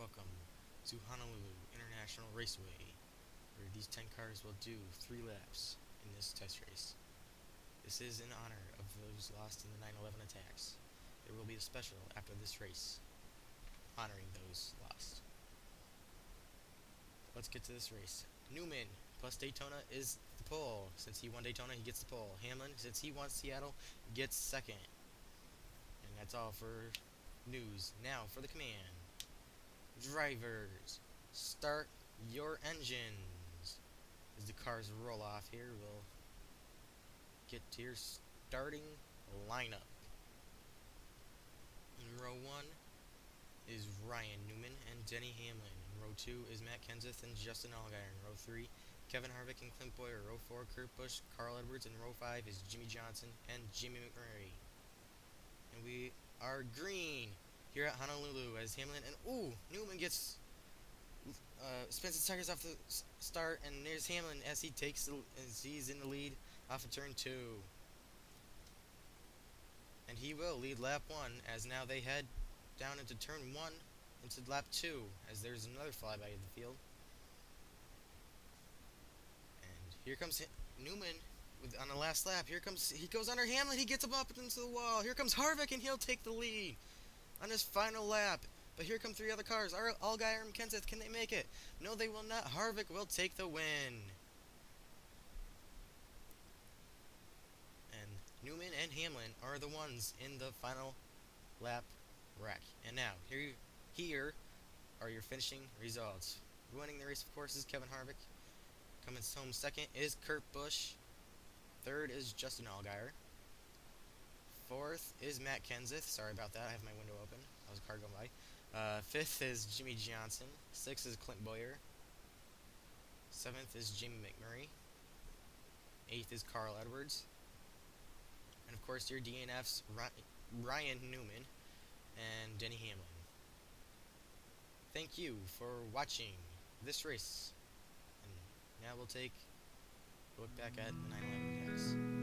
welcome to Honolulu International Raceway, where these 10 cars will do 3 laps in this test race. This is in honor of those lost in the 9/11 attacks. There will be a special after this race, honoring those lost. Let's get to this race. Newman plus Daytona is the pole. Since he won Daytona, he gets the pole. Hamlin, since he won Seattle, gets second. And that's all for news. Now for the command. Drivers, start your engines. As the cars roll off here, we'll get to your starting lineup. In row 1 is Ryan Newman and Denny Hamlin. In row 2 is Matt Kenseth and Justin Allgaier. In row 3, Kevin Harvick and Clint Bowyer. Row 4, Kurt Busch, Carl Edwards. In row 5 is Jimmy Johnson and Jimmy McMurray. And we are green here at Honolulu as Hamlin and Newman gets spins his tires off the start, and there's Hamlin as he's in the lead off of turn 2. And he will lead lap 1 as now they head down into turn 1 into lap 2 as there's another flyby of the field. And here comes Newman on the last lap. He goes under Hamlin, he gets him up into the wall. Here comes Harvick and he'll take the lead on his final lap. But here come 3 other cars. Allgaier and Kenseth, can they make it? No, they will not. Harvick will take the win. And Newman and Hamlin are the ones in the final lap wreck. And now, here are your finishing results. Winning the race, of course, is Kevin Harvick. Coming home second is Kurt Busch. Third is Justin Allgaier. Fourth is Matt Kenseth. Sorry about that, I have my window open. That was a car going by. Fifth is Jimmy Johnson. Sixth is Clint Bowyer. Seventh is Jimmy McMurray. Eighth is Carl Edwards. And of course your DNFs, Ryan Newman and Denny Hamlin. Thank you for watching this race. And now we'll take a look back at the 9/11 attacks.